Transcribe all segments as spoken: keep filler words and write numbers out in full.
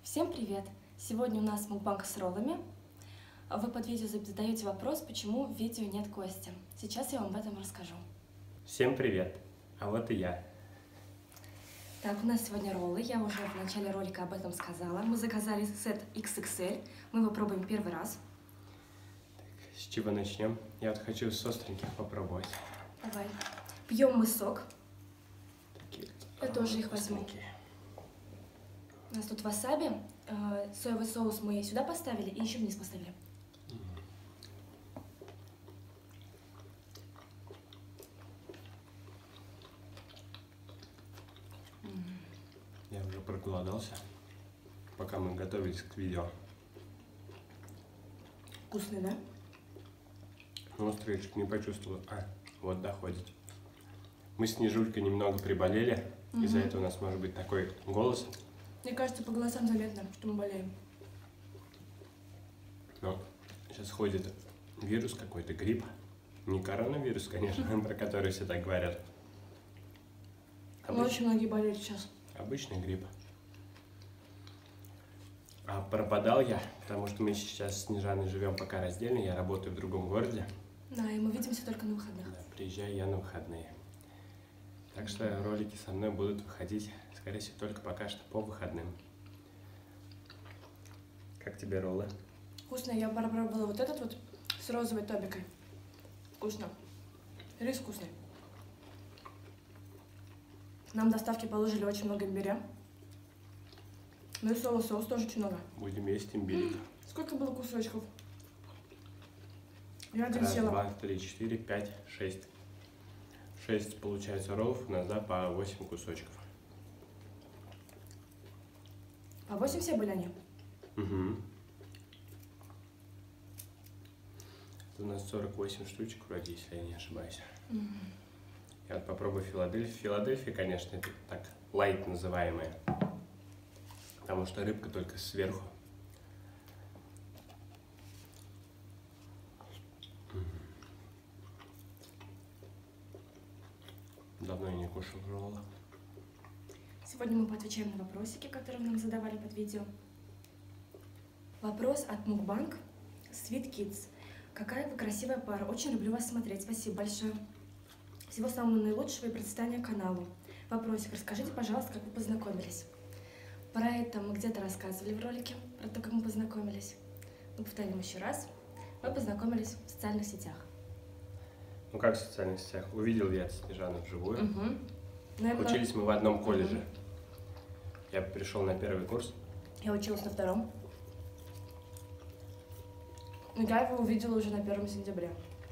Всем привет! Сегодня у нас мукбанг с роллами. Вы под видео задаете вопрос, почему в видео нет Кости. Сейчас я вам об этом расскажу. Всем привет! А вот и я. Так, у нас сегодня роллы. Я уже в начале ролика об этом сказала. Мы заказали сет икс икс эль. Мы его пробуем первый раз. Так, с чего начнем? Я вот хочу с остреньких попробовать. Давай. Пьем мы сок. Такие, Я тоже их возьму. остренькие. У нас тут васаби. Э, соевый соус мы сюда поставили и еще вниз поставили. Я уже проголодался, пока мы готовились к видео. Вкусный, да? Но острый не почувствовал. А, вот доходит. Мы с Снежулькой немного приболели. Угу. Из-за этого у нас может быть такой голос. Мне кажется, по голосам заметно, что мы болеем. Но сейчас ходит вирус какой-то, грипп. Не коронавирус, конечно, про который все так говорят. Обыч... Очень многие болеют сейчас. Обычный грипп. А пропадал я, потому что мы сейчас с Снежаной живем пока раздельно, я работаю в другом городе. Да, и мы видимся только на выходных. Да, приезжаю я на выходные. Так что ролики со мной будут выходить, скорее всего, только пока что по выходным. Как тебе роллы? Вкусно, я попробовала вот этот вот с розовой тобикой. Вкусно. Рис вкусный. Нам в доставке положили очень много имбиря. Ну и соус, соус тоже очень много. Будем есть имбирь. Сколько было кусочков? Я один Раз, съела. два, три, четыре, пять, шесть. Шесть, получается, роллов у нас, да, по восемь кусочков. По восемь все были они? Угу. Это у нас сорок восемь штучек вроде, если я не ошибаюсь. Угу. Я вот попробую Филадельфию. Филадельфия, конечно, это так лайт называемая. Потому что рыбка только сверху. Давно я не кушал ролла. Сегодня мы поотвечаем на вопросики, которые нам задавали под видео. Вопрос от Мукбанг Sweet Kids. Какая вы красивая пара. Очень люблю вас смотреть. Спасибо большое. Всего самого наилучшего и процветания каналу. Вопросик. Расскажите, пожалуйста, как вы познакомились. Про это мы где-то рассказывали в ролике, про то, как мы познакомились. Мы повторим еще раз. Мы познакомились в социальных сетях. Ну как в социальных сетях? Увидел я Снежану вживую. Угу. Наверное... Учились мы в одном колледже. Угу. Я пришел на первый курс. Я училась на втором. Я его увидела уже на первом сентября.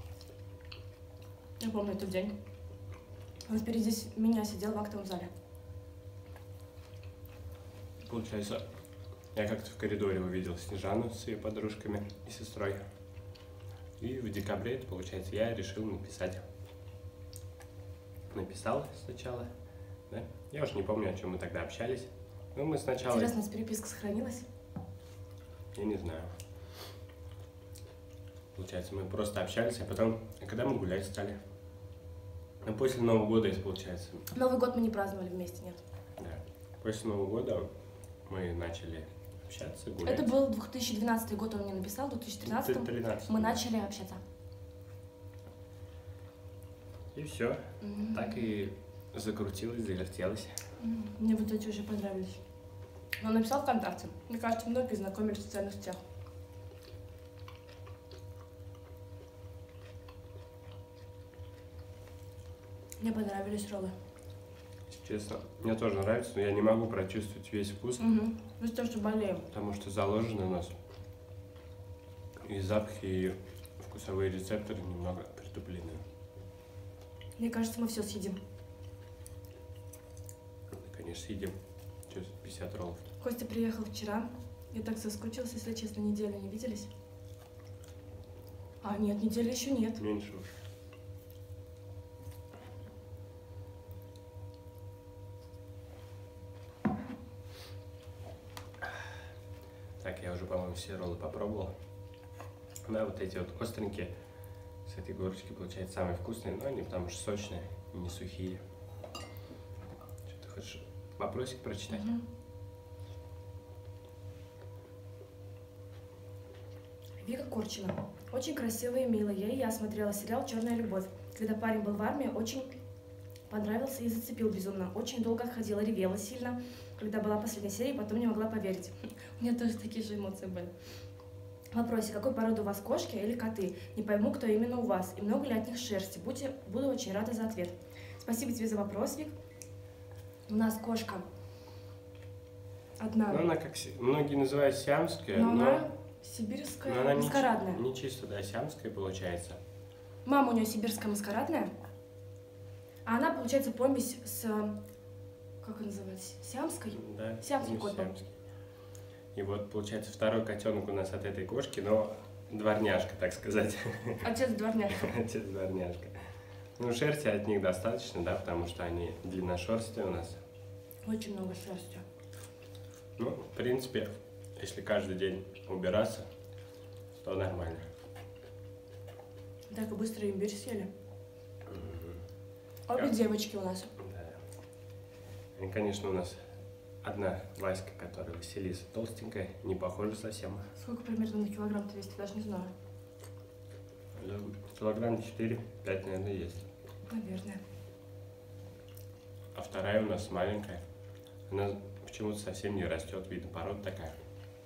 Я помню этот день. Он впереди меня сидел в актовом зале. Получается, я как-то в коридоре увидел Снежану с ее подружками и сестрой. И в декабре, это получается, я решил написать. Написал сначала, да? Я уже не помню, о чем мы тогда общались. Ну, мы сначала... Интересно, у нас переписка сохранилась? Я не знаю. Получается, мы просто общались, а потом... А когда мы гулять стали? Ну, после Нового года, если получается. Новый год мы не праздновали вместе, нет. Да. После Нового года мы начали общаться, гулять. Это был две тысячи двенадцатый год, он мне написал, в две тысячи тринадцатом мы начали общаться. И все. Mm-hmm. Так и закрутилось, завертелось. Mm-hmm. Мне вот эти уже понравились. Он написал ВКонтакте. Мне кажется, многие знакомились в социальных сетях. Мне понравились роллы. Честно, мне тоже нравится, но я не могу прочувствовать весь вкус. Угу. Из-за того, что болеем. Потому что заложены у нас и запахи, и вкусовые рецепторы немного притуплены. Мне кажется, мы все съедим. Конечно, съедим. Сейчас пятьдесят роллов. Костя приехал вчера. Я так соскучилась, если честно, неделю не виделись. А, нет, недели еще нет. Меньше уже. Так, я уже, по-моему, все роллы попробовал. Да, вот эти вот остренькие с этой горочки, получается, самые вкусные, но они потому что сочные, не сухие. Что ты хочешь вопросик прочитать? Угу. Вика Корчина. Очень красивая и милая. Я и я смотрела сериал «Черная любовь». Когда парень был в армии, очень понравился и зацепил безумно. Очень долго отходила, ревела сильно, когда была последняя серия, потом не могла поверить. У меня тоже такие же эмоции были. В вопросе, какой породы у вас кошки или коты? Не пойму, кто именно у вас, и много ли от них шерсти. Будьте, буду очень рада за ответ. Спасибо тебе за вопрос, Вик. У нас кошка одна. Ну, она как си- многие называют сиамская, Но но, она сибирская но она не, чи- маскарадная. не чисто, да, сиамская получается. Мама у нее сибирская маскарадная, а она, получается, помесь с, как она называется, сиамской? Да, Сиамский ну, кот был. сиамский. И вот, получается, второй котенок у нас от этой кошки, но дворняжка, так сказать. Отец дворняжка. Отец дворняжка. Ну, шерсти от них достаточно, да, потому что они длинношерстые у нас. Очень много шерсти. Ну, в принципе, если каждый день убираться, то нормально. Так и быстро имбирь съели. Мгм. Обе Как? девочки у нас. Да. И, конечно, у нас одна Васька, которая Василиса, толстенькая, не похожа совсем. Сколько примерно на килограмм ты весишь, даже не знаю. Да, килограмм четыре-пять, наверное, есть. Наверное. А вторая у нас маленькая. Она почему-то совсем не растет, видно, порода такая.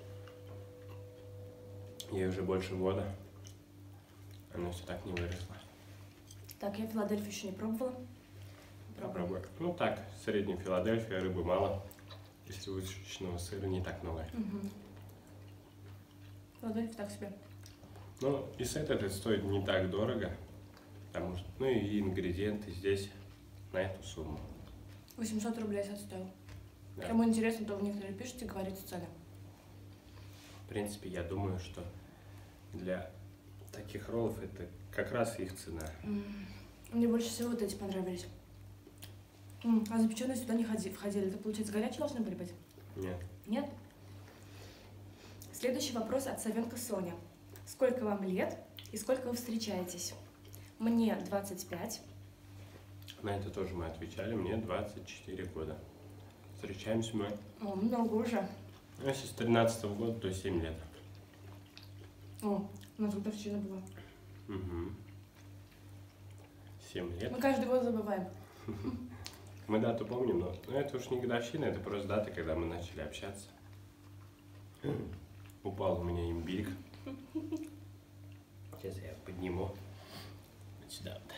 Ей уже больше года. Она все так не выросла. Так, я Филадельфию еще не пробовала. Попробуй. Ну так, средняя Филадельфия, рыбы мало. Если высушечного сыра не так много. Угу. Филадельфия так себе. Ну, и сет этот стоит не так дорого. Потому что, ну и ингредиенты здесь на эту сумму. восемьсот рублей сет стоил. Да. Кому интересно, то в некоторые пишите, говорите цены. В принципе, я думаю, что для таких роллов это как раз их цена. М, Мне больше всего вот эти понравились. М, А запеченные сюда не ходи- входили. Это, получается, горячие должны были быть? Нет. Нет? Следующий вопрос от Савенко Соня. Сколько вам лет и сколько вы встречаетесь? Мне двадцать пять. На это тоже мы отвечали. Мне двадцать четыре года. Встречаемся мы, О, много уже. ну, если с тринадцатого года, то семь лет. О, у нас годовщина была. Угу. семь лет. Мы каждый год забываем. Мы дату помним, но ну, это уж не годовщина, это просто дата, когда мы начали общаться. Упал у меня имбирь. Сейчас я подниму. Вот сюда вот.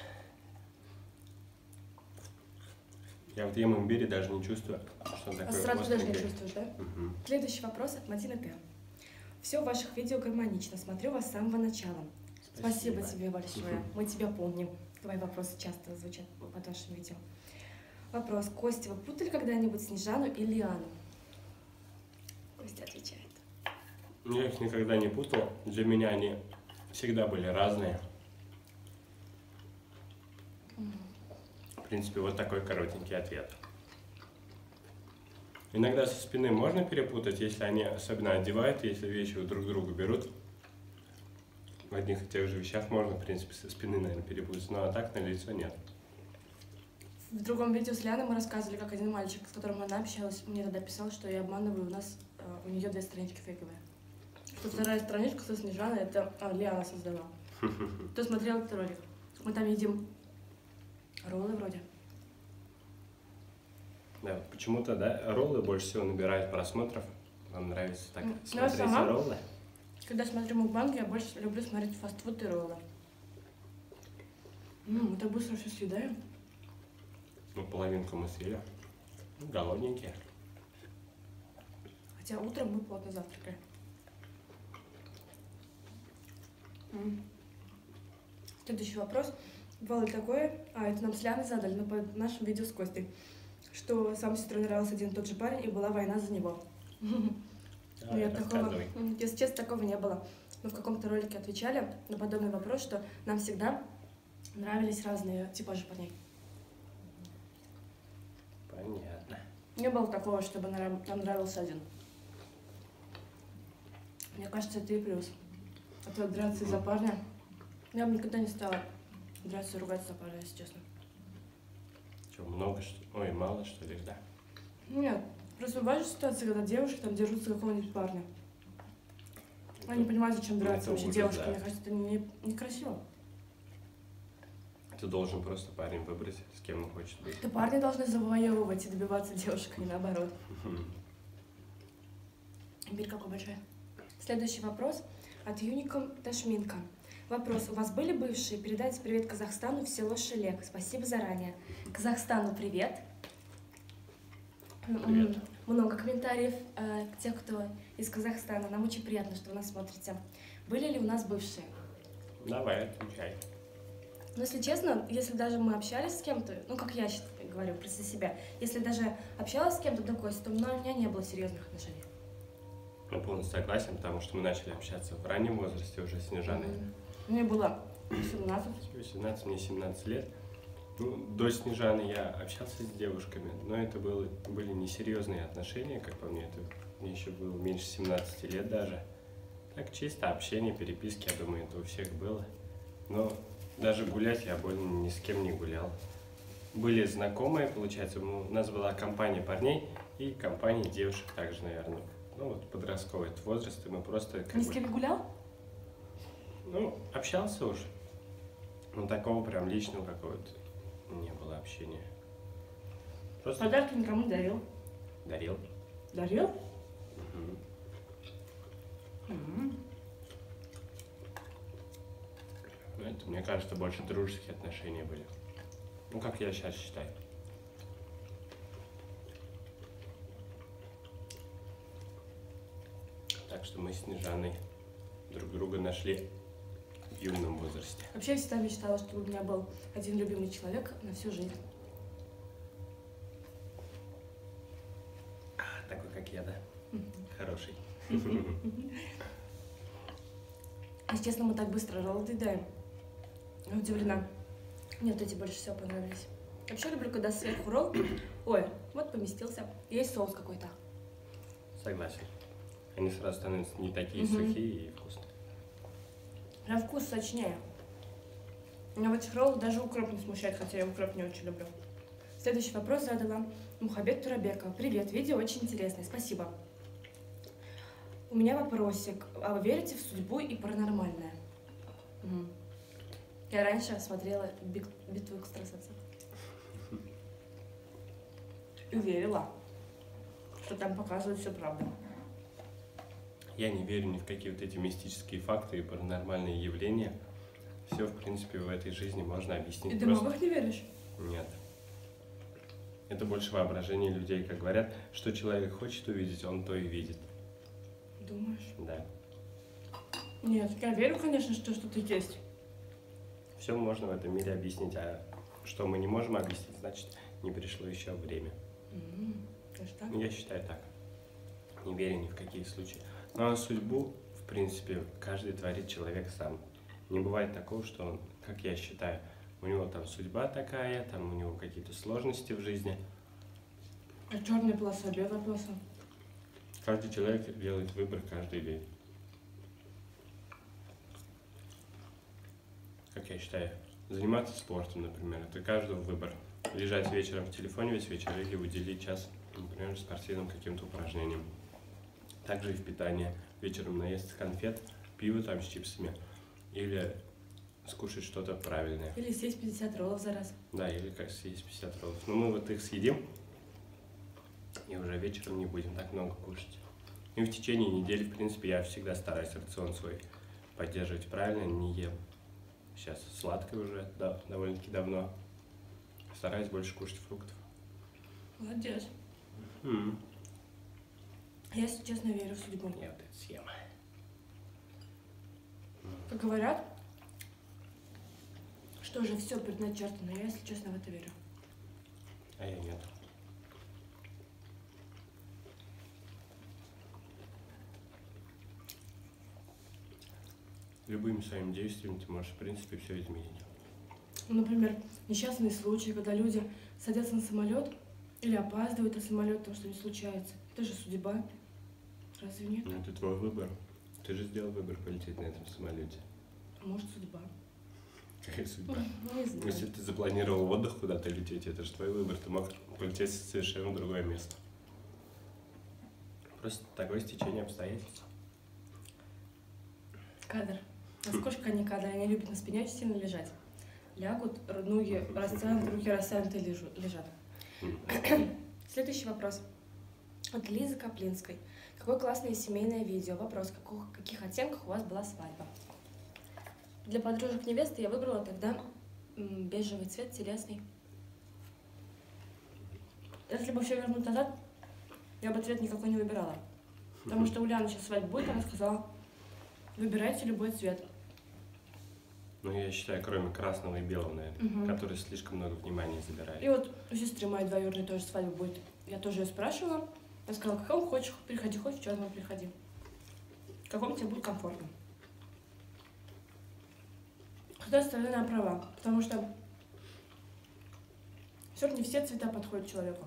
Я вот ем имбирь и даже не чувствую, что он А такой сразу даже не остренький. чувствуешь, да? Мгм. Следующий вопрос от Мадины Т. Все в ваших видео гармонично. Смотрю вас с самого начала. Спасибо, тебе большое. Мы тебя помним. Твои вопросы часто звучат под вашим видео. Вопрос. Костя, вы путали когда-нибудь Снежану и Лиану? Костя отвечает. Я их никогда не путал. Для меня они всегда были разные. В принципе, вот такой коротенький ответ. Иногда со спины можно перепутать, если они особенно одевают, если вещи вот друг друга берут. В одних и тех же вещах можно, в принципе, со спины, наверное, перепутать, но а так на лицо нет. В другом видео с Лианой мы рассказывали, как один мальчик, с которым она общалась, мне тогда писал, что я обманываю, у нас э, у нее две странички фейковые. Что вторая страничка со Снежаной, это а, Лиана создала. Кто смотрел этот ролик? Мы там едим роллы вроде. Да, вот почему-то, да, роллы больше всего набирают просмотров. Вам нравится так Ну, смотреть сама- роллы? Когда смотрю мукбанги, я больше люблю смотреть фастфуд и роллы. М, мы так быстро все съедаем. Ну, половинку мы съели. Ну, голодненькие. Хотя утром мы плотно завтракали. М. Следующий вопрос. Бывало ли такое, а это нам с Ляной задали, но по нашему видео с Костей, что сам сестре нравился один и тот же парень, и была война за него. А, Нет, такого, рассказывай. м, если честно, такого не было. Мы в каком-то ролике отвечали на подобный вопрос, что нам всегда нравились разные типажи парней. Понятно. Не было такого, чтобы нам нам нравился один. Мне кажется, это и плюс. А то драться из-за парня. Я бы никогда не стала драться и ругаться за парня, если честно. Что, много что ли? Ой, мало что ли, да? Нет, просто бывают же ситуации, когда девушки там держатся за какого-нибудь парня. Я не понимаю, зачем Ну, драться это вообще ужас, девушке. да. Мне кажется, это не- некрасиво. Ты должен просто парень выбрать, с кем он хочет быть. Это парни должны завоевывать и добиваться девушек, а не наоборот. Теперь какой большой. Следующий вопрос от Юником Ташминка. Вопрос. У вас были бывшие? Передайте привет Казахстану в село Шелек. Спасибо заранее. Казахстану привет. Привет. М, Много комментариев э, к тех, кто из Казахстана. Нам очень приятно, что вы нас смотрите. Были ли у нас бывшие? Давай, отвечай. Ну, если честно, если даже мы общались с кем-то, ну, как я щас говорю про себя, если даже общалась с кем-то такой, то у меня не было серьезных отношений. Я полностью согласен, потому что мы начали общаться в раннем возрасте уже с Снежаной. М, Мне было семнадцать. восемнадцать, мне семнадцать лет. Ну, до Снежаны я общался с девушками, но это было, были несерьезные отношения, как по мне. Это мне еще было меньше семнадцати лет даже. Так, чисто общение, переписки, я думаю, это у всех было. Но даже гулять я больно ни с кем не гулял. Были знакомые, получается, у нас была компания парней и компания девушек также, наверное. Ну, вот подростковый этот возраст, и мы просто как Ни с бы... кем не гулял? Ну, общался уж. Ну, такого прям личного какого-то не было общения. Просто Подарки никому не дарил. дарил. Дарил? Мгм. М. Ну, это, мне кажется, больше дружеские отношения были. Ну, как я сейчас считаю. Так что мы с Снежаной друг друга нашли в юном возрасте. Вообще, я всегда мечтала, чтобы у меня был один любимый человек на всю жизнь. Такой, как я, да? Хороший. Если честно, мы так быстро разъедаем. Я удивлена. Мне вот эти больше всего понравились. Я вообще люблю, когда сверху ролл. Ой, вот поместился. Есть соус какой-то. Согласен. Они сразу становятся не такие Мгм. сухие и вкусные. На вкус сочнее. Меня в этих роллах даже укроп не смущает, хотя я укроп не очень люблю. Следующий вопрос задала Мухаббет Турабекова. Привет, видео очень интересное, спасибо. У меня вопросик. А вы верите в судьбу и паранормальное? Мгм. Я раньше смотрела «Биг- «Битву экстрасенсов». И верила, что там показывают все правду. Я не верю ни в какие вот эти мистические факты и паранормальные явления. Все, в принципе, в этой жизни можно объяснить И ты просто. много не веришь? Нет. Это больше воображение людей, как говорят, что человек хочет увидеть, он то и видит. Думаешь? Да. Нет, я верю, конечно, что что-то есть. Все можно в этом мире объяснить, а что мы не можем объяснить, значит, не пришло еще время. М, даже так? Я считаю так. Не верю ни в какие случаи. Но судьбу, в принципе, каждый творит человек сам. Не бывает такого, что он, как я считаю, у него там судьба такая, там у него какие-то сложности в жизни. А черная полоса, белая полоса? Каждый человек делает выбор каждый день. Как я считаю, заниматься спортом, например, это каждого выбор. Лежать вечером в телефоне весь вечер или уделить час, например, спортивным каким-то упражнениям. Также и в питании. Вечером наесться конфет, пиво там с чипсами. Или скушать что-то правильное. Или съесть пятьдесят роллов за раз. Да, или как съесть пятьдесят роллов. Но мы вот их съедим, и уже вечером не будем так много кушать. И в течение недели, в принципе, я всегда стараюсь рацион свой поддерживать правильно, не ем. Сейчас сладкое уже да, довольно-таки давно. Стараюсь больше кушать фруктов. Молодец. М. Я, если честно, верю в судьбу. Я вот это съем. Как говорят, что уже все предначертано. Я, если честно, в это верю. А я нет. Любыми своими действиями ты можешь, в принципе, все изменить. Ну, например, несчастные случаи, когда люди садятся на самолет или опаздывают на самолет, потому что не случается. Это же судьба. Разве нет? Ну, это твой выбор. Ты же сделал выбор полететь на этом самолете. А может, судьба? Какая судьба? Не знаю. Если ты запланировал отдых куда-то лететь, это же твой выбор. Ты мог полететь в совершенно другое место. Просто такое стечение обстоятельств. Кадр. Насколько они кадры, они любят на спине очень сильно лежать. Лягут, ноги растянут, руки растянуты лежат. Следующий вопрос. От Лизы Каплинской. Какое классное семейное видео? Вопрос, какого, каких оттенках у вас была свадьба? Для подружек невесты я выбрала тогда м, бежевый цвет, телесный. Если бы все вернуть назад, я бы цвет никакой не выбирала. Потому что у Ляны сейчас свадьба будет, она сказала, выбирайте любой цвет. Ну, я считаю, кроме красного и белого, наверное, Угу. которые слишком много внимания забирают. И вот у сестры моей двоюродной тоже свадьба будет. Я тоже ее спрашивала. Я сказала, каком хочешь, приходи, хочешь, в черном приходи. В каком тебе будет комфортно. С той стороны, она права, потому что все равно не все цвета подходят человеку.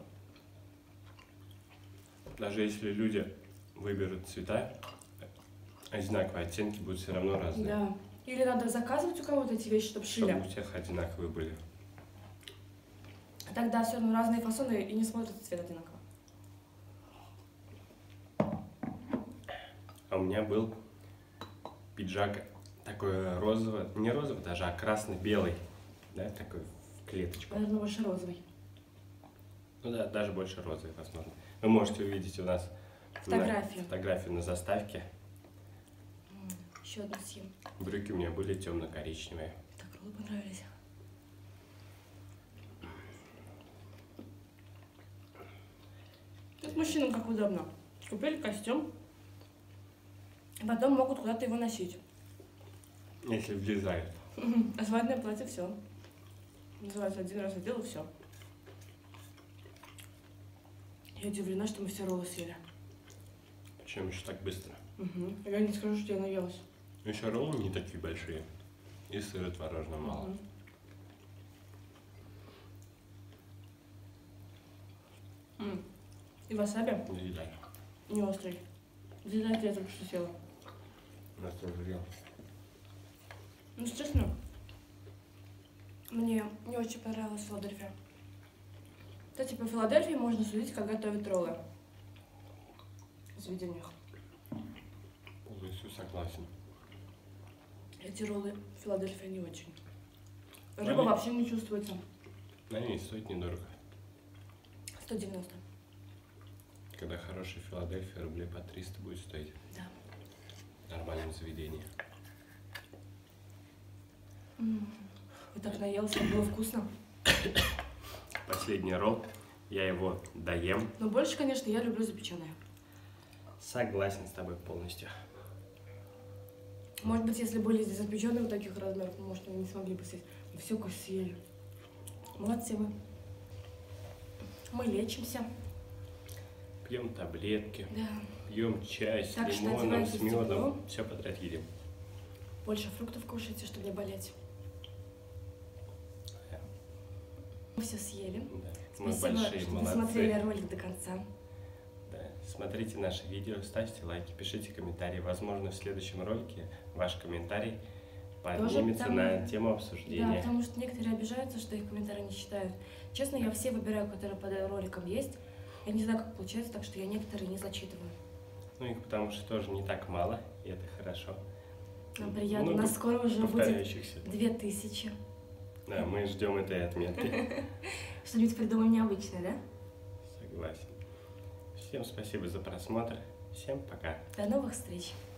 Даже если люди выберут цвета, одинаковые оттенки будут все равно разные. Да. Или надо заказывать у кого-то эти вещи, чтобы шили. Чтобы у всех одинаковые были. Тогда все равно разные фасоны и не смотрится цвет одинаково. А у меня был пиджак такой розовый, не розовый даже, а красно-белый, да, такой в клеточку. Наверное, больше розовый. Ну да, даже больше розовый, возможно. Вы можете увидеть у нас Фотографию. На, фотографию на заставке. Еще одну съем. Брюки у меня были темно-коричневые. Так, роллы понравились. Тут мужчинам как удобно. Купили костюм, и потом могут куда-то его носить. Если влезает. А свадебное платье все. Называется, один раз одел и все. Я удивлена, что мы все роллы съели. Почему еще так быстро? Угу. Я не скажу, что я наелась. Еще роллы не такие большие. И сыра творожного мало. Угу. М. И васаби Доедай. не острый. Дизайн я только что съела. У нас тоже ел. Ну, честно, мне не очень понравилась Филадельфия. Кстати, по Филадельфии можно судить, как готовят роллы. В заведениях. Полностью согласен. Эти роллы Филадельфия не очень. Рыба Они- вообще не чувствуется. Они стоят недорого. сто девяносто. Когда хорошая Филадельфия, рублей по триста будет стоить. Да. В нормальном заведении. М. Я так наелась, как было вкусно. Последний ролл. Я его доем. Но больше, конечно, я люблю запеченное. Согласен с тобой полностью. Может быть, если были здесь запеченные вот таких размеров, может, мы не смогли бы съесть. Мы все съели. Молодцы вы. Мы лечимся. Пьем таблетки, Да. пьем чай с Так что лимоном, одевайтесь с медом. тепло. Все подряд едим. Больше фруктов кушайте, чтобы не болеть. Да. Мы все съели. Да. Мы Спасибо, большие что молодцы. досмотрели ролик до конца. Да. Смотрите наши видео, ставьте лайки, пишите комментарии. Возможно, в следующем ролике ваш комментарий поднимется там- на тему Да, обсуждения. потому что некоторые обижаются, что их комментарии не читают. Честно, я все выбираю, которые под роликом есть. Я не знаю, как получается, так что я некоторые не зачитываю. Ну их потому что тоже не так мало, и это хорошо. Нам приятно. У Много нас скоро уже будет повторяющихся. две тысячи. Да, мы ждем этой отметки. Что-нибудь придумаем необычное, да? Согласен. Всем спасибо за просмотр. Всем пока. До новых встреч.